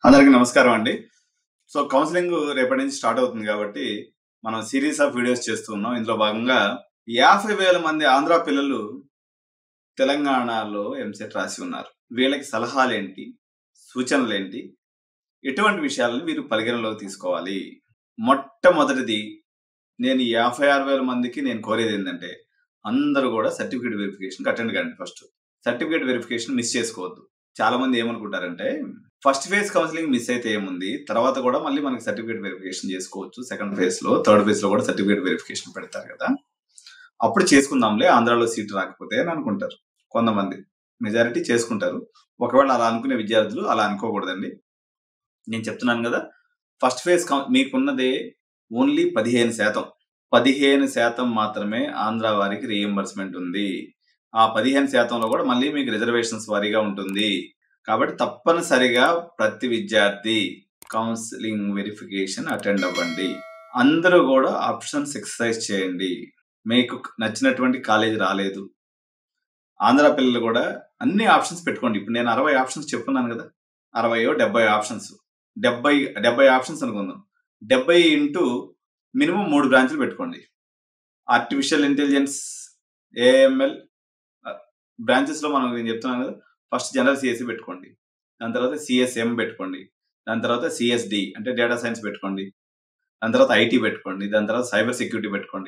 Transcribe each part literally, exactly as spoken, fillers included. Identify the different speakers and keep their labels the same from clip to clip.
Speaker 1: అందరికీ నమస్కారం అండి. సో కౌన్సిలింగ్ రేపటి నుంచి స్టార్ట్ అవుతుంది కాబట్టి మనం సిరీస్ ఆఫ్ వీడియోస్ చేస్తూ ఉన్నాం. ఇందులో భాగంగా యాభై వేల మంది ఆంధ్ర పిల్లలు తెలంగాణలో ఎంసెట్ రాసి ఉన్నారు. వీళ్ళకి సలహాలు ఏంటి, సూచనలు ఏంటి, ఎటువంటి విషయాలను మీరు పరిగణలోకి తీసుకోవాలి? మొట్టమొదటిది, నేను యాభై ఆరు వేల మందికి నేను కోరేది ఏంటంటే అందరూ కూడా సర్టిఫికేట్ వెరిఫికేషన్ అటెండ్ కండి. ఫస్ట్ సర్టిఫికేట్ వెరిఫికేషన్ మిస్ చేసుకోవద్దు. చాలా మంది ఏమనుకుంటారంటే ఫస్ట్ ఫేజ్ కౌన్సిలింగ్ మిస్ అయితే ఏముంది, తర్వాత కూడా మళ్ళీ మనకి సర్టిఫికేట్ వెరిఫికేషన్ చేసుకోవచ్చు. సెకండ్ ఫేజ్ లో థర్డ్ ఫేజ్ లో కూడా సర్టిఫికేట్ వెరిఫికేషన్ పెడతారు కదా, అప్పుడు చేసుకుందాంలే ఆంధ్రాలో సీట్ రాకపోతే అని అనుకుంటారు కొంతమంది. మెజారిటీ చేసుకుంటారు. ఒకవేళ అలా అనుకునే విద్యార్థులు అలా అనుకోకూడదండి. నేను చెప్తున్నాను కదా, ఫస్ట్ ఫేజ్ మీకున్నదే ఓన్లీ పదిహేను శాతం పదిహేను శాతం మాత్రమే ఆంధ్ర వారికి రీఎంబర్స్మెంట్ ఉంది. ఆ పదిహేను శాతంలో కూడా మళ్ళీ మీకు రిజర్వేషన్స్ వారీగా ఉంటుంది. కాబట్టి తప్పనిసరిగా ప్రతి విద్యార్థి కౌన్సిలింగ్ వెరిఫికేషన్ అటెండ్ అవ్వండి. అందరూ కూడా ఆప్షన్స్ ఎక్సర్సైజ్ చేయండి. మీకు నచ్చినటువంటి కాలేజ్ రాలేదు, ఆంధ్ర పిల్లలు కూడా అన్ని ఆప్షన్స్ పెట్టుకోండి. ఇప్పుడు నేను అరవై ఆప్షన్స్ చెప్తున్నాను కదా, అరవయో డెబ్బై ఆప్షన్స్ డెబ్బై డెబ్బై ఆప్షన్స్ అనుకుందాం. డెబ్బై ఇంటూ మినిమం మూడు బ్రాంచ్లు పెట్టుకోండి. ఆర్టిఫిషియల్ ఇంటెలిజెన్స్, ఏఎంఎల్ బ్రాంచెస్ లో మనం నేను చెప్తున్నాను కదా, ఫస్ట్ జనరల్ సిఎస్సి పెట్టుకోండి, దాని తర్వాత సిఎస్ఎం పెట్టుకోండి, దాని తర్వాత సిఎస్డి అంటే డేటా సైన్స్ పెట్టుకోండి, దాని తర్వాత ఐటీ పెట్టుకోండి, దాని తర్వాత సైబర్ సెక్యూరిటీ పెట్టుకోండి,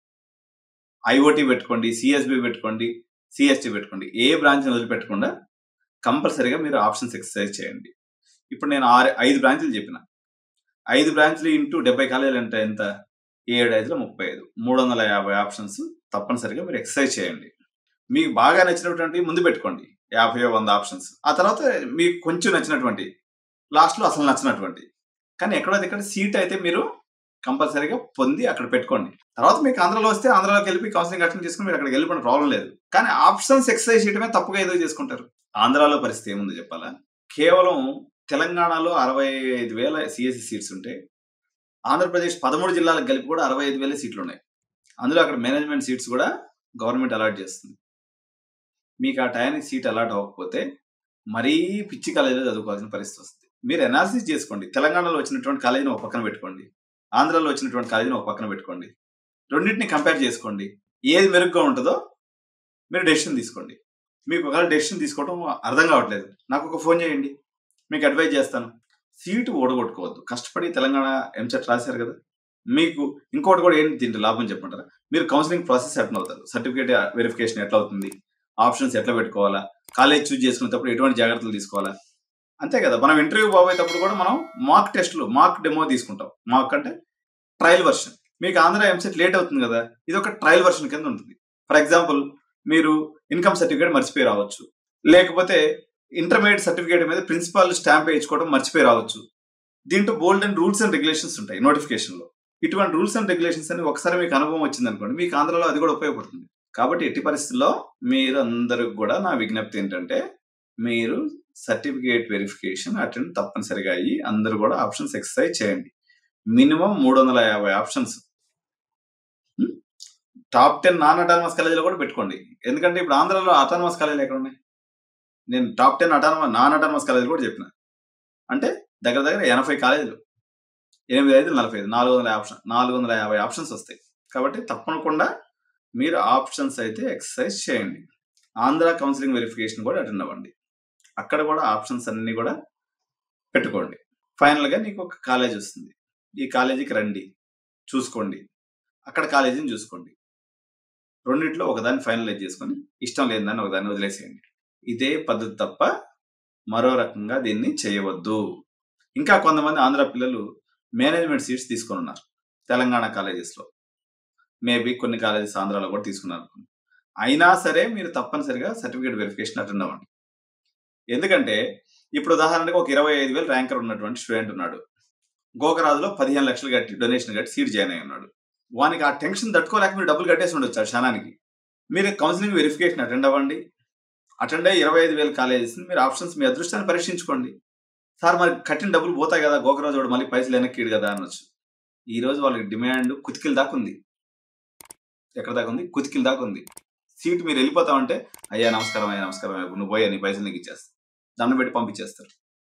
Speaker 1: ఐఓటీ పెట్టుకోండి, సిఎస్బి పెట్టుకోండి, సిఎస్టీ పెట్టుకోండి. ఏ బ్రాంచ్ వదిలిపెట్టకుండా కంపల్సరీగా మీరు ఆప్షన్స్ ఎక్సర్సైజ్ చేయండి. ఇప్పుడు నేను ఆరు ఐదు బ్రాంచ్లు చెప్పిన, ఐదు బ్రాంచ్లు ఇంటూ డెబ్బై కాలేజీలు అంటే ఎంత? ఏడు ఐదులో ముప్పై ఐదు, మూడు వందల యాభై ఆప్షన్స్ తప్పనిసరిగా మీరు ఎక్సర్సైజ్ చేయండి. మీకు బాగా నచ్చినటువంటి ముందు పెట్టుకోండి యాభై వంద ఆప్షన్స్. ఆ తర్వాత మీకు కొంచెం నచ్చినటువంటి లాస్ట్లో అసలు నచ్చినటువంటి, కానీ ఎక్కడో ఇక్కడ సీట్ అయితే మీరు కంపల్సరీగా పొంది అక్కడ పెట్టుకోండి. తర్వాత మీకు ఆంధ్రాలో వస్తే ఆంధ్రాలోకి వెళ్ళి కౌన్సిలింగ్ అటెండ్ చేసుకుని మీరు అక్కడికి వెళ్ళిపోయిన ప్రాబ్లం లేదు. కానీ ఆప్షన్స్ ఎక్సర్సైజ్ చేయడమే తప్పుగా ఏదో చేసుకుంటారు. ఆంధ్రాలో పరిస్థితి ఏముంది చెప్పాలా? కేవలం తెలంగాణలో అరవై ఐదు వేల సిఎస్సి సీట్స్ ఉంటే ఆంధ్రప్రదేశ్ పదమూడు జిల్లాలకు కలిపి కూడా అరవై ఐదు వేల సీట్లు ఉన్నాయి. అందులో అక్కడ మేనేజ్మెంట్ సీట్స్ కూడా గవర్నమెంట్ అలాట్ చేస్తుంది. మీకు ఆ టైంకి సీట్ అలాట్ అవ్వకపోతే మరీ పిచ్చి కాలేజీలో చదువుకోవాల్సిన పరిస్థితి వస్తుంది. మీరు అనాలిసిస్ చేసుకోండి. తెలంగాణలో వచ్చినటువంటి కాలేజీని ఒక పక్కన పెట్టుకోండి, ఆంధ్రాలో వచ్చినటువంటి కాలేజీని ఒక పక్కన పెట్టుకోండి. రెండింటిని కంపేర్ చేసుకోండి. ఏది మెరుగ్గా ఉంటుందో మీరు డెసిషన్ తీసుకోండి. మీకు ఒకవేళ డెసిషన్ తీసుకోవడం అర్థం కావట్లేదు, నాకు ఒక ఫోన్ చేయండి, మీకు అడ్వైజ్ చేస్తాను. సీటు ఓడగొట్టుకోవద్దు. కష్టపడి తెలంగాణ ఎంసెట్ రాశారు కదా, మీకు ఇంకోటి కూడా ఏంటి దీంట్లో లాభం చెప్పమంటారా? మీరు కౌన్సిలింగ్ ప్రాసెస్ ఎట్లా అవుతారు, సర్టిఫికేట్ వెరిఫికేషన్ ఎట్లా అవుతుంది, ఆప్షన్స్ ఎట్లా పెట్టుకోవాలా, కాలేజ్ చూస్ చేసుకునేటప్పుడు ఎటువంటి జాగ్రత్తలు తీసుకోవాలా, అంతే కదా. మనం ఇంటర్వ్యూ పోయేటప్పుడు కూడా మనం మాక్ టెస్ట్లు, మాక్ డెమో తీసుకుంటాం. మాక్ అంటే ట్రయల్ వర్షన్. మీకు ఆంధ్ర ఎంసెట్ లేట్ అవుతుంది కదా, ఇది ఒక ట్రయల్ వర్షన్ కింద ఉంటుంది. ఫర్ ఎగ్జాంపుల్, మీరు ఇన్కమ్ సర్టిఫికేట్ మర్చిపోయి రావచ్చు, లేకపోతే ఇంటర్మీడియట్ సర్టిఫికేట్ మీద ప్రిన్సిపాల్ స్టాంప్ వేయించుకోవడం మర్చిపోయి రావచ్చు. దీంట్లో bold and rules and regulations ఉంటాయి నోటిఫికేషన్లో. ఇటువంటి రూల్స్ అండ్ రెగ్యులేషన్స్ అని ఒకసారి మీకు అనుభవం వచ్చింది అనుకోండి, మీకు ఆంధ్రలో అది కూడా ఉపయోగపడుతుంది. కాబట్టి ఎట్టి పరిస్థితుల్లో మీరు అందరికి కూడా నా విజ్ఞప్తి ఏంటంటే, మీరు సర్టిఫికేట్ వెరిఫికేషన్ అటెండ్ తప్పనిసరిగా అయ్యి అందరూ కూడా ఆప్షన్స్ ఎక్సర్సైజ్ చేయండి. మినిమం మూడు వందల యాభై options. Top ten non autonomous కాలేజీలో కూడా పెట్టుకోండి. ఎందుకంటే ఇప్పుడు ఆంధ్రాలో అటానమస్ కాలేజీలు ఎక్కడ ఉన్నాయి? నేను top ten autonomous non autonomous కాలేజీలు కూడా చెప్పిన. అంటే దగ్గర దగ్గర ఎనభై కాలేజీలు, ఎనిమిది ఐదు నలభై ఐదు నాలుగు వందల ఆప్షన్ నాలుగు వందల యాభై ఆప్షన్స్ వస్తాయి. కాబట్టి తప్పకుండా మీరు ఆప్షన్స్ అయితే ఎక్సర్సైజ్ చేయండి. ఆంధ్ర కౌన్సిలింగ్ వెరిఫికేషన్ కూడా అటెండ్ అవ్వండి. అక్కడ కూడా ఆప్షన్స్ అన్ని కూడా పెట్టుకోండి. ఫైనల్గా నీకు ఒక కాలేజ్ వస్తుంది, ఈ కాలేజీకి రండి, చూసుకోండి, అక్కడ కాలేజీని చూసుకోండి. రెండిట్లో ఒకదాన్ని ఫైనలైజ్ చేసుకొని ఇష్టం లేదని ఒకదాన్ని వదిలేసేయండి. ఇదే పద్ధతి తప్ప మరో రకంగా దీన్ని చేయవద్దు. ఇంకా కొంతమంది ఆంధ్ర పిల్లలు మేనేజ్మెంట్ సీట్స్ తీసుకొని ఉన్నారు తెలంగాణ కాలేజెస్లో, మేబీ కొన్ని కాలేజెస్ ఆంధ్రాలో కూడా తీసుకున్నారు. అయినా సరే మీరు తప్పనిసరిగా సర్టిఫికేట్ వెరిఫికేషన్ అటెండ్ అవ్వండి. ఎందుకంటే ఇప్పుడు ఉదాహరణకు ఒక ఇరవై ఐదు వేలు ర్యాంకర్ ఉన్నటువంటి స్టూడెంట్ ఉన్నాడు, గోకరాజులో పదిహేను లక్షలు కట్టి డొనేషన్ కట్టి సీట్ జాయిన్ అయి ఉన్నాడు. వానికి ఆ టెన్షన్ తట్టుకోలేక మీరు డబ్బులు కట్టేసి ఉండొచ్చు ఆ క్షణానికి. మీరు కౌన్సిలింగ్ వెరిఫికేషన్ అటెండ్ అవ్వండి. అటెండ్ అయ్యి ఇరవై ఐదు వేల కాలేజెస్ మీరు ఆప్షన్స్ మీ అదృష్టాన్ని పరీక్షించుకోండి. సార్ మరి కట్టిన డబ్బులు పోతాయి కదా, గోకరాజు వాడు మళ్ళీ పైసలు వెనక్కిడు కదా అనొచ్చు. ఈ రోజు వాళ్ళకి డిమాండ్ కుతికిల దాకా ఉంది. ఎక్కడ దాకా ఉంది? కుతికిల దాకా ఉంది. సీట్ మీరు వెళ్ళిపోతామంటే, అయ్యా నమస్కారం, అయ్యా నమస్కారం, నువ్వు పోయా నీ పైసలు నీకు ఇచ్చేస్తా, దండం పెట్టి పంపించేస్తారు.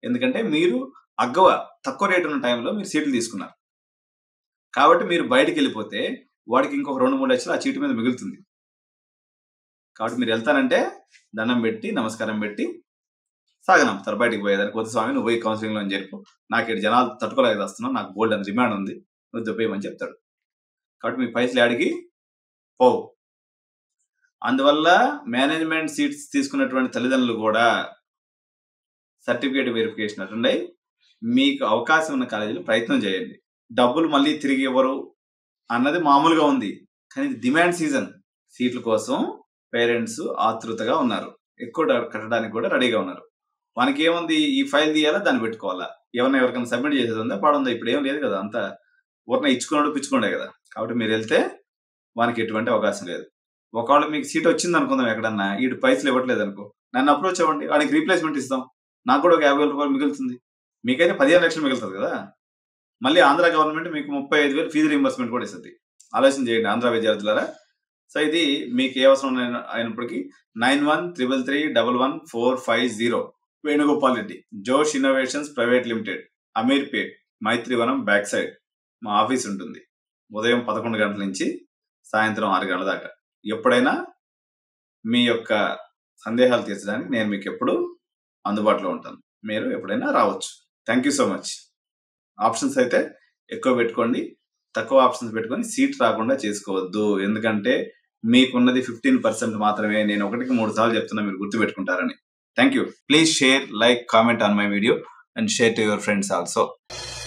Speaker 1: ఎందుకంటే మీరు అగ్గవ తక్కువ రేట్ ఉన్న టైంలో మీరు సీట్లు తీసుకున్నారు కాబట్టి మీరు బయటికి వెళ్ళిపోతే వాడికి ఇంకొక రెండు మూడు లక్షలు ఆ చీటు మీద మిగులుతుంది. కాబట్టి మీరు వెళ్తానంటే దండం పెట్టి నమస్కారం పెట్టి సాగనంపుతారు బయటికి పోయేదానికి. కొద్ది స్వామి నువ్వు పోయి కౌన్సిలింగ్లో అని చెప్పు, నాకు ఇక్కడ జనాలు తట్టుకోలేక వస్తున్నావు, నాకు బోల్డ్ అని డిమాండ్ ఉంది, నువ్వు దొబ్బేయమని చెప్తాడు. కాబట్టి మీ పైసలు ఆడికి పోవు. అందువల్ల మేనేజ్మెంట్ సీట్స్ తీసుకున్నటువంటి తల్లిదండ్రులు కూడా సర్టిఫికేట్ వెరిఫికేషన్ అటెండ్ అయ్యి మీకు అవకాశం ఉన్న కాలేజీలో ప్రయత్నం చేయండి. డబ్బులు మళ్ళీ తిరిగి ఇవ్వరు అన్నది మామూలుగా ఉంది, కానీ డిమాండ్ సీజన్. సీట్ల కోసం పేరెంట్స్ ఆతృతగా ఉన్నారు, ఎక్కువ కట్టడానికి కూడా రెడీగా ఉన్నారు. మనకి ఏముంది, ఈ ఫైల్ తీయాలా, దాన్ని పెట్టుకోవాలా, ఏమన్నా ఎవరికైనా సబ్మిట్ చేసేది ఉందా, పడుందా, ఇప్పుడు ఏం లేదు కదా, అంతా ఊరిన ఇచ్చుకున్నాడు పిచ్చుకుండే కదా. కాబట్టి మీరు వెళ్తే వానికి ఎటువంటి అవకాశం లేదు. ఒకవేళ మీకు సీట్ వచ్చింది అనుకుందాం ఎక్కడన్నా, వీడు పైసలు ఇవ్వట్లేదు అనుకో, నన్ను అప్రోచ్ అవ్వండి, వాడికి రీప్లేస్మెంట్ ఇస్తాం, నాకు కూడా ఒక యాభై వేల రూపాయలు మిగులుతుంది, మీకైతే పదిహేను లక్షలు మిగులుతుంది కదా. మళ్ళీ ఆంధ్ర గవర్నమెంట్ మీకు ముప్పై ఐదు వేలు ఫీజు రీంబర్స్మెంట్ కూడా ఇస్తుంది. ఆలోచన చేయండి ఆంధ్ర విద్యార్థులారా. సో ఇది మీకు ఏ అవసరం అయినప్పటికీ nine one triple three double one four five zero Venugopal Reddy, Josh innovations private limited, Ameerpet, Maitrivanam back side మా ఆఫీస్ ఉంటుంది. ఉదయం పదకొండు గంటల నుంచి సాయంత్రం ఆరు గంటల దాకా. ఎప్పుడైనా మీ యొక్క సందేహాలు తీర్చడానికి నేను మీకు ఎప్పుడు అందుబాటులో ఉంటాను, మీరు ఎప్పుడైనా రావచ్చు. Thank you so much. Options అయితే ఎక్కువ పెట్టుకోండి, తక్కువ ఆప్షన్స్ పెట్టుకొని సీట్ రాకుండా చేసుకోవద్దు. ఎందుకంటే మీకున్నది ఫిఫ్టీన్ పర్సెంట్ మాత్రమే. నేను ఒకటికి మూడు సార్లు చెప్తున్నా, మీరు గుర్తుపెట్టుకుంటారని. Thank you. Please share, like, comment on my video and share to your friends also.